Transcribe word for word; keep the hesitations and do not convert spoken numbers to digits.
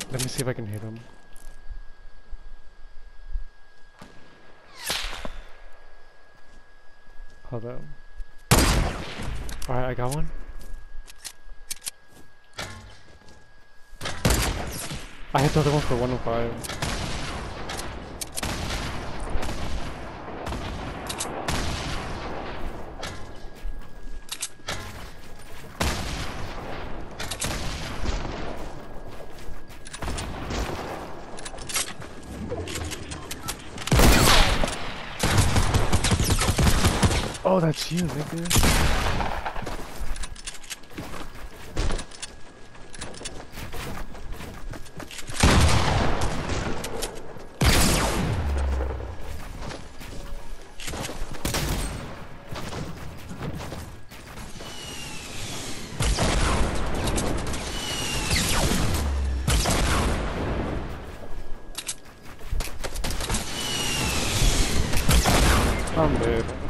Let me see if I can hit him. Hold up. Alright, I got one. I hit the other one for one oh five. Oh, that's you, nigga. I'm dead.